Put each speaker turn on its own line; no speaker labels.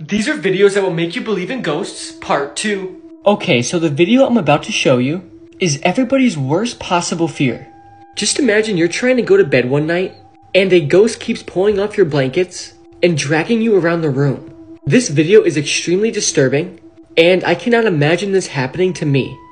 These are videos that will make you believe in ghosts, part 2.
Okay, so the video I'm about to show you is everybody's worst possible fear. Just imagine you're trying to go to bed one night, and a ghost keeps pulling off your blankets and dragging you around the room. This video is extremely disturbing, and I cannot imagine this happening to me.